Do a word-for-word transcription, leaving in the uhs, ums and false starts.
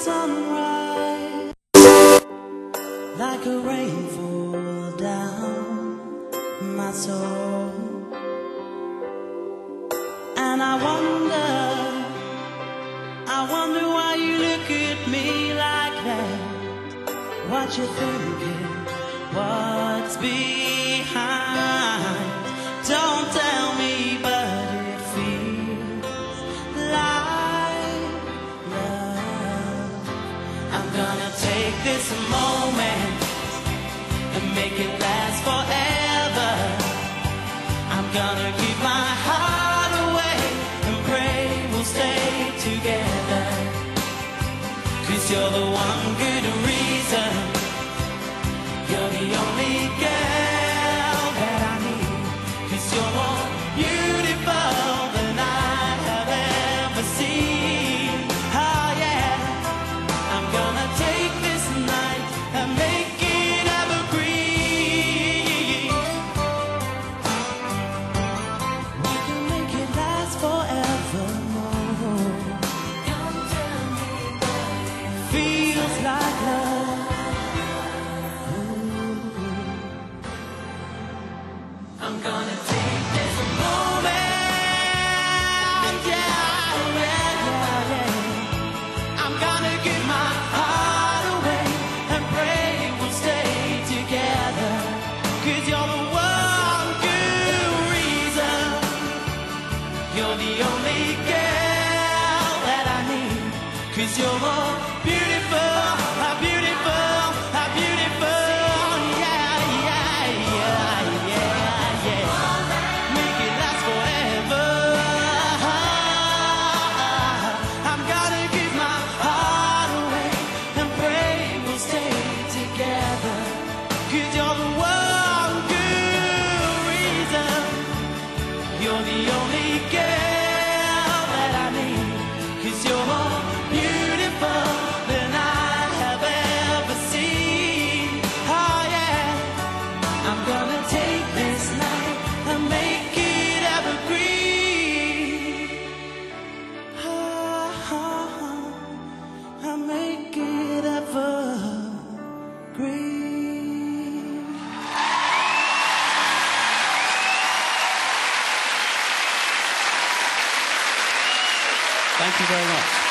sunrise, like a rainfall down my soul. And I wonder, I wonder why you look at me like that. What you thinking? What's behind? Don't tell me, but it feels like love. I'm gonna take this moment and make it last forever. I'm gonna keep my heart away and pray we'll stay together. 'Cause you're the one good reason. You're the only girl that I need. 'Cause you're more beautiful than I have ever seen. Oh yeah, I'm gonna take this night and make it evergreen. We can make it last forevermore. Don't tell me, but it feels like love. I'm gonna take this moment, yeah, yeah, yeah, yeah. I'm gonna give my heart away and pray we'll stay together. 'Cause you're the one good reason. You're the only girl that I need. 'Cause you're more beautiful, beautiful, beautiful. You're the only girl that I need. 'Cause you're more beautiful than I have ever seen. Oh yeah, I'm gonna take this night and make it evergreen. Oh, oh, oh, I'll make it evergreen. Thank you very much.